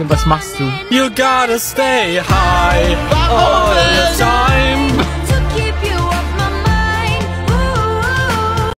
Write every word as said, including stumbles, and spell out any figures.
was machst du? You gotta stay high all the